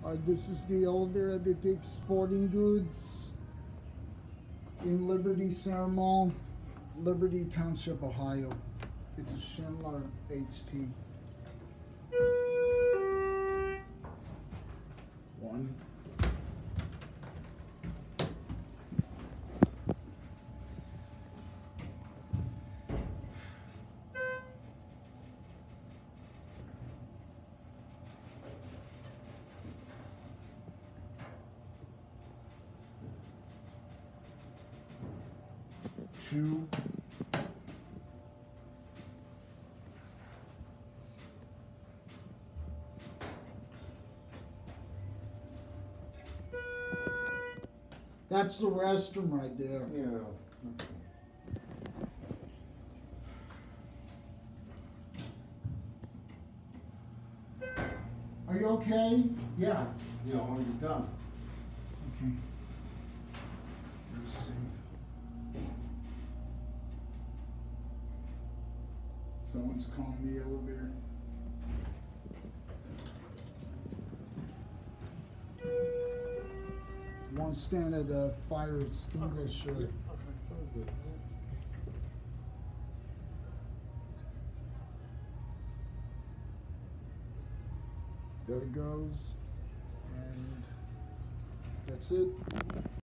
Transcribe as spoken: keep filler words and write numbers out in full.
Uh, this is the elevator that takes sporting goods in Liberty Center Mall, Liberty Township, Ohio. It's a Schindler H T. One. Two. That's the restroom right there. Yeah. Are you okay? Yeah, it's, you know, when you're done. Okay. You're safe. Someone's calling the elevator. One stand at a fire extinguisher. Okay, sounds good. There it goes. And that's it.